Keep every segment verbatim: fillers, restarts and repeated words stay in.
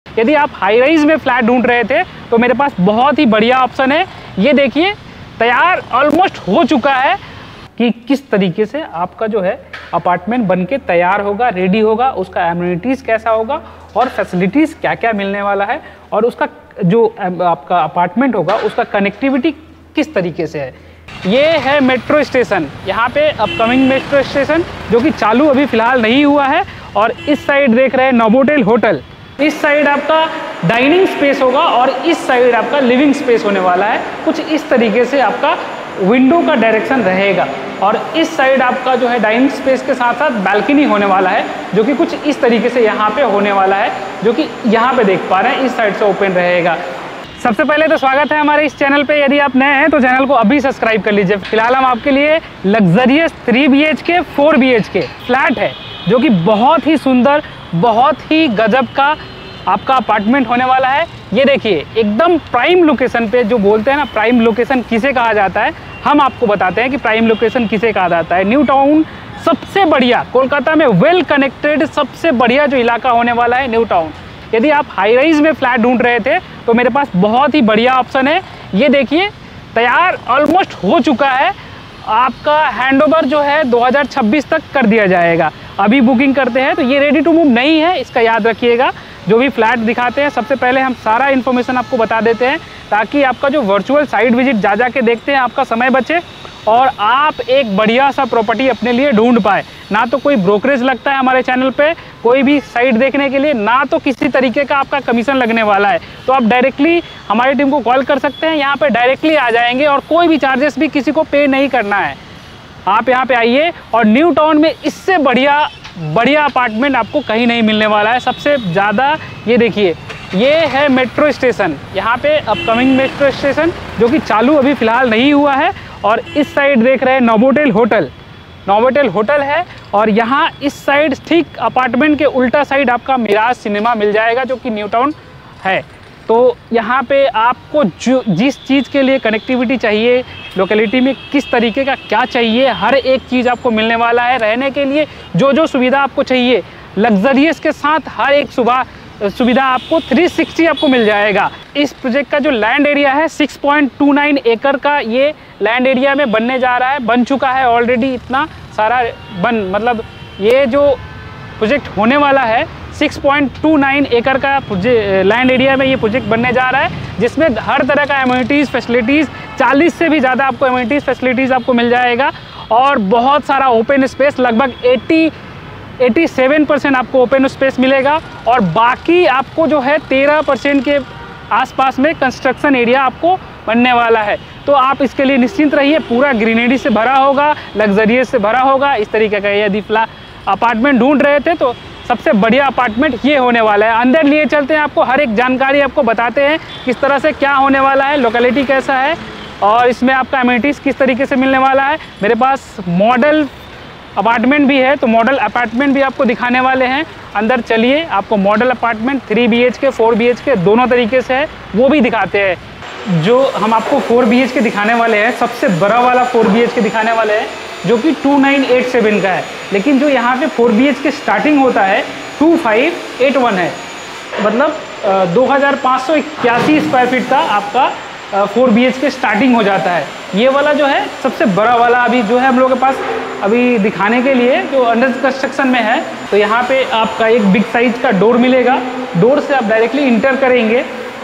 यदि आप high rise में फ्लैट ढूंढ रहे थे तो मेरे पास बहुत ही बढ़िया ऑप्शन है। ये देखिए तैयार ऑलमोस्ट हो चुका है कि किस तरीके से आपका जो है अपार्टमेंट बनके तैयार होगा, रेडी होगा, उसका एमिनिटीज़ कैसा होगा और फैसिलिटीज़ क्या क्या मिलने वाला है, और उसका जो आपका अपार्टमेंट होगा उसका कनेक्टिविटी किस तरीके से है। ये है मेट्रो स्टेशन, यहाँ पे अपकमिंग मेट्रो स्टेशन जो कि चालू अभी फ़िलहाल नहीं हुआ है। और इस साइड देख रहे हैं नोवोटेल होटल, इस साइड आपका डाइनिंग स्पेस होगा और इस साइड आपका लिविंग स्पेस होने वाला है। कुछ इस तरीके से आपका विंडो का डायरेक्शन रहेगा और इस साइड आपका जो है डाइनिंग स्पेस के साथ साथ बालकनी होने वाला है जो कि कुछ इस तरीके से यहाँ पे होने वाला है, जो कि यहाँ पे देख पा रहे हैं इस साइड से ओपन रहेगा। सबसे पहले तो स्वागत है हमारे इस चैनल पे। यदि आप नए हैं तो चैनल को अभी सब्सक्राइब कर लीजिए। फिलहाल हम आपके लिए luxurious three B H K four B H K flat है जो कि बहुत ही सुंदर, बहुत ही गजब का आपका अपार्टमेंट होने वाला है। ये देखिए एकदम प्राइम लोकेशन पे, जो बोलते हैं ना प्राइम लोकेशन किसे कहा जाता है, हम आपको बताते हैं कि प्राइम लोकेशन किसे कहा जाता है। न्यू टाउन सबसे बढ़िया, कोलकाता में वेल कनेक्टेड सबसे बढ़िया जो इलाका होने वाला है न्यू टाउन। यदि आप हाई राइज में फ्लैट ढूंढ रहे थे तो मेरे पास बहुत ही बढ़िया ऑप्शन है। ये देखिए तैयार ऑलमोस्ट हो चुका है, आपका हैंडओवर जो है दो हज़ार छब्बीस तक कर दिया जाएगा। अभी बुकिंग करते हैं तो ये रेडी टू मूव नहीं है, इसका याद रखिएगा। जो भी फ्लैट दिखाते हैं सबसे पहले हम सारा इन्फॉर्मेशन आपको बता देते हैं ताकि आपका जो वर्चुअल साइट विजिट जा जा के देखते हैं आपका समय बचे और आप एक बढ़िया सा प्रॉपर्टी अपने लिए ढूंढ पाए। ना तो कोई ब्रोकरेज लगता है हमारे चैनल पे कोई भी साइट देखने के लिए, ना तो किसी तरीके का आपका कमीशन लगने वाला है। तो आप डायरेक्टली हमारी टीम को कॉल कर सकते हैं, यहाँ पे डायरेक्टली आ जाएंगे और कोई भी चार्जेस भी किसी को पे नहीं करना है। आप यहाँ पे आइए और न्यू टाउन में इससे बढ़िया बढ़िया अपार्टमेंट आपको कहीं नहीं मिलने वाला है। सबसे ज़्यादा ये देखिए, ये है मेट्रो स्टेशन, यहाँ पे अपकमिंग मेट्रो स्टेशन जो कि चालू अभी फ़िलहाल नहीं हुआ है। और इस साइड देख रहे हैं नोवोटेल होटल, नोवोटेल होटल है और यहाँ इस साइड ठीक अपार्टमेंट के उल्टा साइड आपका मिराज सिनेमा मिल जाएगा जो कि न्यू टाउन है। तो यहाँ पे आपको जो जिस चीज़ के लिए कनेक्टिविटी चाहिए, लोकेलिटी में किस तरीके का क्या चाहिए, हर एक चीज़ आपको मिलने वाला है। रहने के लिए जो जो सुविधा आपको चाहिए लग्जरियस के साथ हर एक सुबह सुविधा आपको तीन सौ साठ आपको मिल जाएगा। इस प्रोजेक्ट का जो लैंड एरिया है छह पॉइंट दो नौ एकड़ का ये लैंड एरिया में बनने जा रहा है, बन चुका है ऑलरेडी। इतना सारा बन मतलब ये जो प्रोजेक्ट होने वाला है छह पॉइंट दो नौ एकड़ का लैंड एरिया में ये प्रोजेक्ट बनने जा रहा है, जिसमें हर तरह का एमिनिटीज़ फैसिलिटीज़ चालीस से भी ज़्यादा आपको एमिनिटीज़ फैसिलिटीज़ आपको मिल जाएगा और बहुत सारा ओपन स्पेस, लगभग अस्सी सत्तासी परसेंट आपको ओपन स्पेस मिलेगा और बाकी आपको जो है तेरह परसेंट के आसपास में कंस्ट्रक्शन एरिया आपको बनने वाला है। तो आप इसके लिए निश्चिंत रहिए, पूरा ग्रीनरी से भरा होगा, लग्जरियस से भरा होगा। इस तरीके का यदि फ्लैट अपार्टमेंट ढूंढ रहे थे तो सबसे बढ़िया अपार्टमेंट ये होने वाला है। अंदर लिए चलते हैं, आपको हर एक जानकारी आपको बताते हैं किस तरह से क्या होने वाला है, लोकेलिटी कैसा है और इसमें आपका एमिनिटीज़ किस तरीके से मिलने वाला है। मेरे पास मॉडल अपार्टमेंट भी है तो मॉडल अपार्टमेंट भी आपको दिखाने वाले हैं। अंदर चलिए, आपको model apartment three B H K four B H K दोनों तरीके से है वो भी दिखाते हैं। जो हम आपको फोर बी एच के दिखाने वाले हैं, सबसे बड़ा वाला फोर बी एच के दिखाने वाले हैं जो कि टू नाइन एट सेवन का है, लेकिन जो यहाँ पे four B H K starting होता है टू फाइव एट वन है, मतलब दो हज़ार पाँच सौ इक्यासी स्क्वायर फीट का आपका four B H K starting हो जाता है। ये वाला जो है सबसे बड़ा वाला अभी जो है हम लोगों के पास अभी दिखाने के लिए जो अंडर कंस्ट्रक्शन में है। तो यहाँ पे आपका एक बिग साइज का डोर मिलेगा, डोर से आप डायरेक्टली इंटर करेंगे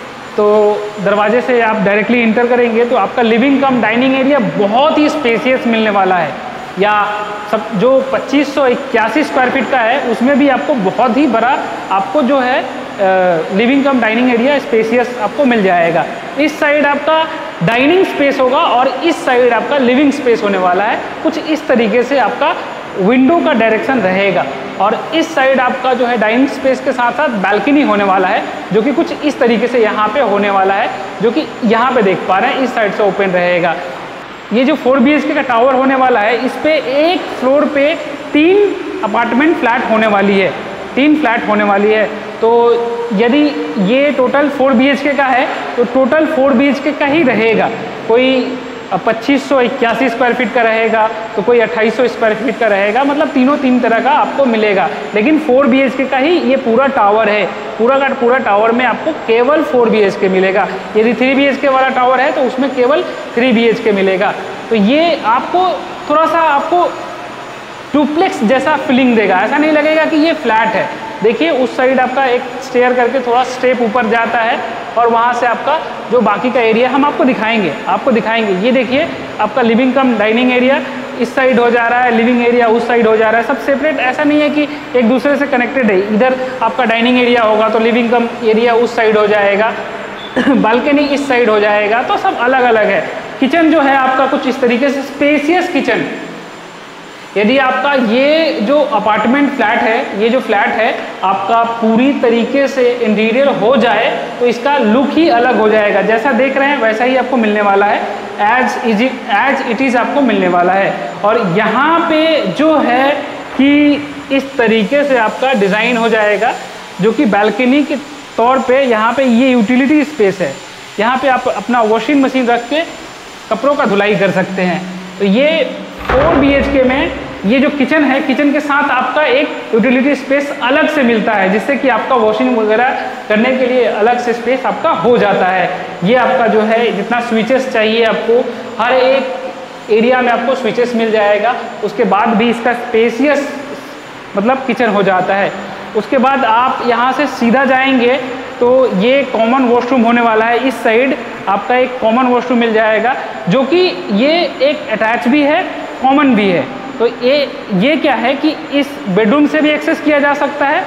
तो दरवाजे से आप डायरेक्टली इंटर करेंगे तो आपका लिविंग कम डाइनिंग एरिया बहुत ही स्पेसियस मिलने वाला है। या सब जो पच्चीस सौ इक्यासी स्क्वायर फीट का है उसमें भी आपको बहुत ही बड़ा आपको जो है living cum dining area spacious आपको मिल जाएगा। इस साइड आपका डाइनिंग स्पेस होगा और इस साइड आपका लिविंग स्पेस होने वाला है। कुछ इस तरीके से आपका विंडो का डायरेक्शन रहेगा और इस साइड आपका जो है डाइनिंग स्पेस के साथ साथ बालकनी होने वाला है जो कि कुछ इस तरीके से यहाँ पे होने वाला है, जो कि यहाँ पे देख पा रहे हैं इस साइड से ओपन रहेगा। ये जो फोर बी एच के का टावर होने वाला है, इस पे एक फ्लोर पे तीन अपार्टमेंट फ्लैट होने वाली है, तीन फ्लैट होने वाली है। तो यदि ये टोटल फोर बी एच के का है तो टोटल फोर बी एच के का ही रहेगा, कोई पच्चीस सौ इक्यासी स्क्वायर फीट का रहेगा, तो कोई अट्ठाईस सौ स्क्वायर फीट का रहेगा, मतलब तीनों तीन तरह का आपको मिलेगा। लेकिन फोर बी एच के का ही ये पूरा टावर है, पूरा का पूरा टावर में आपको केवल फोर बी एच के मिलेगा। यदि थ्री बी एच के वाला टावर है तो उसमें केवल थ्री बी एच के मिलेगा। तो ये आपको थोड़ा सा आपको डुप्लेक्स जैसा फीलिंग देगा, ऐसा नहीं लगेगा कि ये फ्लैट है। देखिए उस साइड आपका एक स्टेयर करके थोड़ा स्टेप ऊपर जाता है और वहाँ से आपका जो बाकी का एरिया हम आपको दिखाएंगे आपको दिखाएंगे ये देखिए आपका लिविंग कम डाइनिंग एरिया इस साइड हो जा रहा है, लिविंग एरिया उस साइड हो जा रहा है, सब सेपरेट, ऐसा नहीं है कि एक दूसरे से कनेक्टेड है। इधर आपका डाइनिंग एरिया होगा तो लिविंग कम एरिया उस साइड हो जाएगा, बालकनी इस साइड हो जाएगा, तो सब अलग अलग है। किचन जो है आपका कुछ इस तरीके से स्पेसियस किचन। यदि आपका ये जो अपार्टमेंट फ्लैट है, ये जो फ्लैट है आपका पूरी तरीके से इंटीरियर हो जाए तो इसका लुक ही अलग हो जाएगा। जैसा देख रहे हैं वैसा ही आपको मिलने वाला है, as is as it is आपको मिलने वाला है। और यहाँ पे जो है कि इस तरीके से आपका डिज़ाइन हो जाएगा, जो कि बालकनी के तौर पे यहाँ पे ये यूटिलिटी स्पेस है। यहाँ पे आप अपना वॉशिंग मशीन रख के कपड़ों का धुलाई कर सकते हैं। तो ये फोर बी एच के में ये जो किचन है, किचन के साथ आपका एक यूटिलिटी स्पेस अलग से मिलता है, जिससे कि आपका वॉशिंग वगैरह करने के लिए अलग से स्पेस आपका हो जाता है। ये आपका जो है जितना स्विचेस चाहिए आपको, हर एक एरिया में आपको स्विचेस मिल जाएगा। उसके बाद भी इसका स्पेसियस मतलब किचन हो जाता है। उसके बाद आप यहाँ से सीधा जाएंगे तो ये कॉमन वॉशरूम होने वाला है। इस साइड आपका एक कॉमन वॉशरूम मिल जाएगा, जो कि ये एक अटैच भी है, कॉमन भी है। तो ये ये क्या है कि इस बेडरूम से भी एक्सेस किया जा सकता है।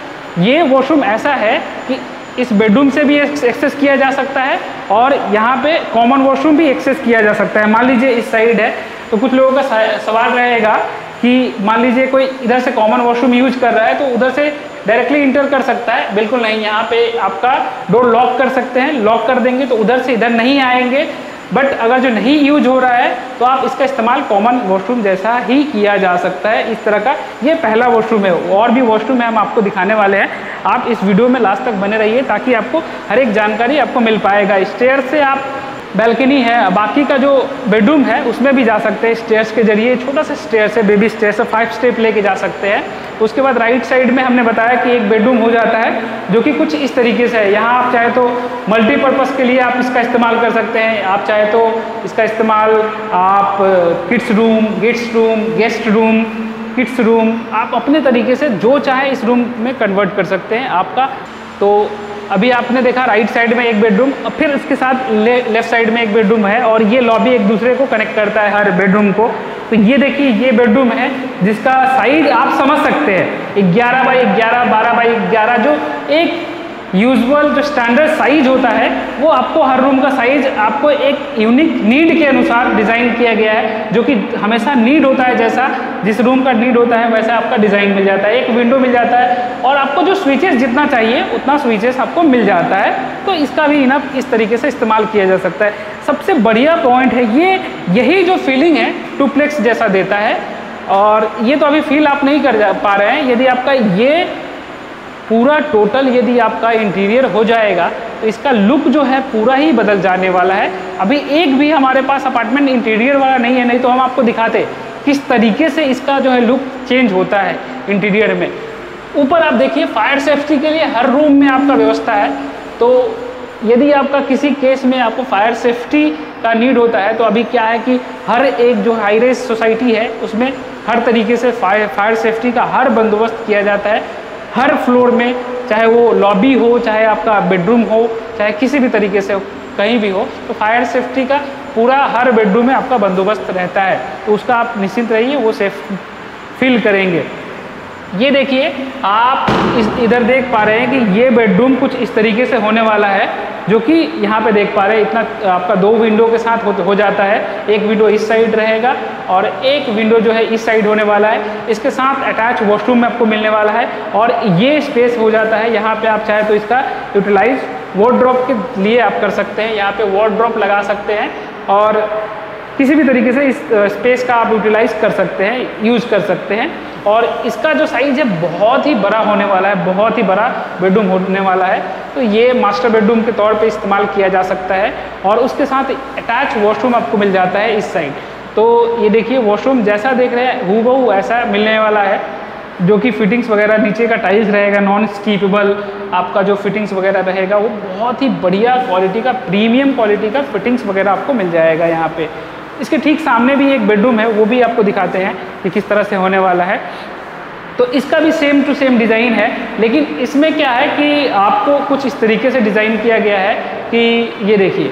ये वॉशरूम ऐसा है कि इस बेडरूम से भी एक्सेस किया जा सकता है और यहाँ पे कॉमन वॉशरूम भी एक्सेस किया जा सकता है। मान लीजिए इस साइड है तो कुछ लोगों का सवाल रहेगा कि मान लीजिए कोई इधर से कॉमन वॉशरूम यूज कर रहा है तो उधर से डायरेक्टली इंटर कर सकता है। बिल्कुल नहीं, यहाँ पे आपका डोर लॉक कर सकते हैं, लॉक कर देंगे तो उधर से इधर नहीं आएंगे। बट अगर जो नहीं यूज हो रहा है तो आप इसका इस्तेमाल कॉमन वॉशरूम जैसा ही किया जा सकता है। इस तरह का ये पहला वॉशरूम है, और भी वॉशरूम है हम आपको दिखाने वाले हैं। आप इस वीडियो में लास्ट तक बने रहिए ताकि आपको हर एक जानकारी आपको मिल पाएगा। स्टेयर से आप बैल्कनी है, बाकी का जो बेडरूम है उसमें भी जा सकते हैं स्टेयर्स के जरिए। छोटा सा स्टेयर्स है, बेबी स्टेयर्स है, फाइव स्टेप लेके जा सकते हैं। उसके बाद राइट साइड में हमने बताया कि एक बेडरूम हो जाता है, जो कि कुछ इस तरीके से है। यहाँ आप चाहे तो मल्टीपर्पज़ के लिए आप इसका इस्तेमाल कर सकते हैं। आप चाहे तो इसका इस्तेमाल आप kids room, guest room, guest room, kids room, आप अपने तरीके से जो चाहे इस रूम में कन्वर्ट कर सकते हैं आपका। तो अभी आपने देखा राइट साइड में एक बेडरूम, फिर उसके साथ ले, लेफ्ट साइड में एक बेडरूम है, और ये लॉबी एक दूसरे को कनेक्ट करता है हर बेडरूम को। तो ये देखिए ये बेडरूम है जिसका साइज आप समझ सकते हैं ग्यारह बाई ग्यारह, बारह बाई ग्यारह, जो एक यूजुअल जो स्टैंडर्ड साइज होता है वो आपको हर रूम का साइज आपको एक यूनिक नीड के अनुसार डिज़ाइन किया गया है, जो कि हमेशा नीड होता है, जैसा जिस रूम का नीड होता है वैसा आपका डिज़ाइन मिल जाता है। एक विंडो मिल जाता है और आपको जो स्विचेस जितना चाहिए उतना स्विचेस आपको मिल जाता है। तो इसका भी इनफ इस तरीके से इस्तेमाल किया जा सकता है। सबसे बढ़िया पॉइंट है ये, यही जो फीलिंग है डुप्लेक्स जैसा देता है, और ये तो अभी फील आप नहीं कर पा रहे हैं। यदि आपका ये पूरा टोटल यदि आपका इंटीरियर हो जाएगा तो इसका लुक जो है पूरा ही बदल जाने वाला है। अभी एक भी हमारे पास अपार्टमेंट इंटीरियर वाला नहीं है, नहीं तो हम आपको दिखाते किस तरीके से इसका जो है लुक चेंज होता है इंटीरियर में। ऊपर आप देखिए फायर सेफ्टी के लिए हर रूम में आपका व्यवस्था है। तो यदि आपका किसी केस में आपको फायर सेफ्टी का नीड होता है तो अभी क्या है कि हर एक जो हाई रेज सोसाइटी है उसमें हर तरीके से फायर फायर सेफ्टी का हर बंदोबस्त किया जाता है। हर फ्लोर में, चाहे वो लॉबी हो, चाहे आपका बेडरूम हो, चाहे किसी भी तरीके से कहीं भी हो, तो फायर सेफ्टी का पूरा हर बेडरूम में आपका बंदोबस्त रहता है। तो उसका आप निश्चिंत रहिए, वो सेफ फील करेंगे। ये देखिए आप इस इधर देख पा रहे हैं कि ये बेडरूम कुछ इस तरीके से होने वाला है, जो कि यहाँ पे देख पा रहे हैं। इतना आपका दो विंडो के साथ हो, हो जाता है। एक विंडो इस साइड रहेगा और एक विंडो जो है इस साइड होने वाला है। इसके साथ अटैच वॉशरूम में आपको मिलने वाला है और ये स्पेस हो जाता है। यहाँ पे आप चाहे तो इसका यूटिलाइज वार्डरोब के लिए आप कर सकते हैं। यहाँ पे वार्डरोब लगा सकते हैं और किसी भी तरीके से इस स्पेस का आप यूटिलाइज कर सकते हैं, यूज कर सकते हैं। और इसका जो साइज़ है बहुत ही बड़ा होने वाला है, बहुत ही बड़ा बेडरूम होने वाला है। तो ये मास्टर बेडरूम के तौर पे इस्तेमाल किया जा सकता है और उसके साथ अटैच वॉशरूम आपको मिल जाता है इस साइड। तो ये देखिए वॉशरूम जैसा देख रहे हैं हूबहू ऐसा मिलने वाला है, जो कि फिटिंग्स वगैरह नीचे का टाइल्स रहेगा नॉन स्कीपेबल, आपका जो फिटिंग्स वगैरह रहेगा वो बहुत ही बढ़िया क्वालिटी का, प्रीमियम क्वालिटी का फिटिंग्स वगैरह आपको मिल जाएगा यहाँ पे। इसके ठीक सामने भी एक बेडरूम है, वो भी आपको दिखाते हैं कि किस तरह से होने वाला है। तो इसका भी सेम टू सेम डिज़ाइन है, लेकिन इसमें क्या है कि आपको कुछ इस तरीके से डिज़ाइन किया गया है कि ये देखिए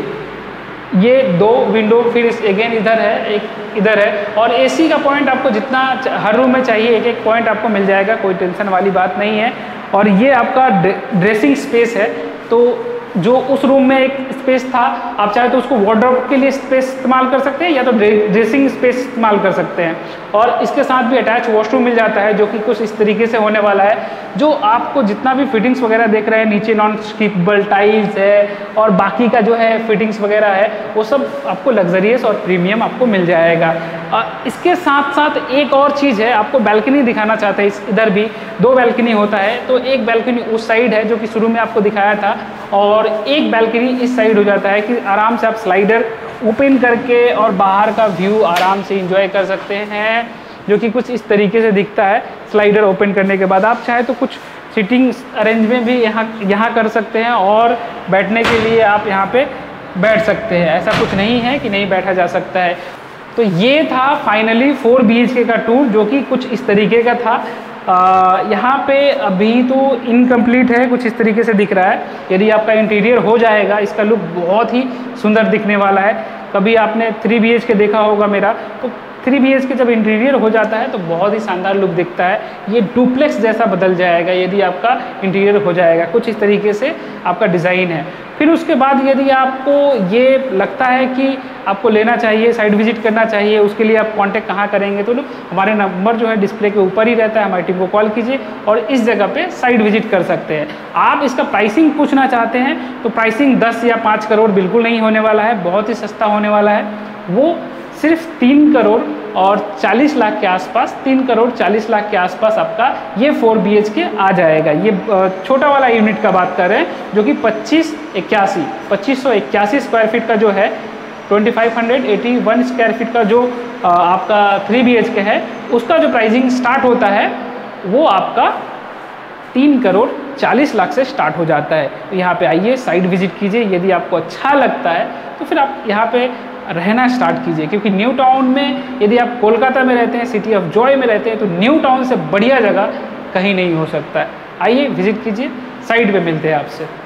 ये दो विंडो फिर इस अगेन इधर है, एक इधर है, और एसी का पॉइंट आपको जितना हर रूम में चाहिए एक एक पॉइंट आपको मिल जाएगा, कोई टेंशन वाली बात नहीं है। और ये आपका ड्रेसिंग स्पेस है, तो जो उस रूम में एक स्पेस था आप चाहे तो उसको वार्डरोब के लिए स्पेस इस्तेमाल कर सकते हैं या तो ड्रेसिंग स्पेस इस्तेमाल कर सकते हैं। और इसके साथ भी अटैच वॉशरूम मिल जाता है, जो कि कुछ इस तरीके से होने वाला है, जो आपको जितना भी फिटिंग्स वगैरह देख रहे हैं, नीचे नॉन स्कीपेबल टाइल्स है और बाकी का जो है फिटिंग्स वगैरह है वो सब आपको लग्जरियस और प्रीमियम आपको मिल जाएगा। इसके साथ साथ एक और चीज़ है, आपको बैल्कनी दिखाना चाहते हैं, इस इधर भी दो बैल्कनी होता है, तो एक बैल्कनी उस साइड है जो कि शुरू में आपको दिखाया था, और एक बैल्कनी इस साइड हो जाता है कि आराम से आप स्लाइडर ओपन करके और बाहर का व्यू आराम से एंजॉय कर सकते हैं, जो कि कुछ इस तरीके से दिखता है। स्लाइडर ओपन करने के बाद आप चाहे तो कुछ सीटिंग अरेंजमेंट भी यहाँ यहाँ कर सकते हैं और बैठने के लिए आप यहाँ पे बैठ सकते हैं, ऐसा कुछ नहीं है कि नहीं बैठा जा सकता है। तो ये था फाइनली फोर बी एच के का टूर, जो कि कुछ इस तरीके का था। यहाँ पे अभी तो इनकम्प्लीट है, कुछ इस तरीके से दिख रहा है। यदि आपका इंटीरियर हो जाएगा, इसका लुक बहुत ही सुंदर दिखने वाला है। कभी आपने थ्री बी एच के देखा होगा मेरा, तो थ्री बी एच के जब इंटीरियर हो जाता है तो बहुत ही शानदार लुक दिखता है। ये डुप्लेक्स जैसा बदल जाएगा यदि आपका इंटीरियर हो जाएगा, कुछ इस तरीके से आपका डिज़ाइन है। फिर उसके बाद यदि आपको ये लगता है कि आपको लेना चाहिए, साइट विजिट करना चाहिए, उसके लिए आप कांटेक्ट कहाँ करेंगे, तो हमारे नंबर जो है डिस्प्ले के ऊपर ही रहता है, हमारी टीम को कॉल कीजिए और इस जगह पे साइट विजिट कर सकते हैं। आप इसका प्राइसिंग पूछना चाहते हैं तो प्राइसिंग दस या पाँच करोड़ बिल्कुल नहीं होने वाला है, बहुत ही सस्ता होने वाला है। वो सिर्फ तीन करोड़ और चालीस लाख के आसपास, तीन करोड़ चालीस लाख के आसपास आपका ये फोर बी एच के आ जाएगा। ये छोटा वाला यूनिट का बात कर रहे हैं, जो कि पच्चीस इक्यासी पच्चीस सौ इक्यासी स्क्वायर फीट का जो है, twenty five hundred eighty one square feet का जो आपका थ्री बी एच के है, उसका जो प्राइसिंग स्टार्ट होता है वो आपका तीन करोड़ चालीस लाख से स्टार्ट हो जाता है। तो यहाँ पे आइए, साइट विजिट कीजिए, यदि आपको अच्छा लगता है तो फिर आप यहाँ पे रहना स्टार्ट कीजिए, क्योंकि न्यू टाउन में यदि आप कोलकाता में रहते हैं, सिटी ऑफ जॉय में रहते हैं, तो न्यू टाउन से बढ़िया जगह कहीं नहीं हो सकता है। आइए विजिट कीजिए, साइट पे मिलते हैं आपसे।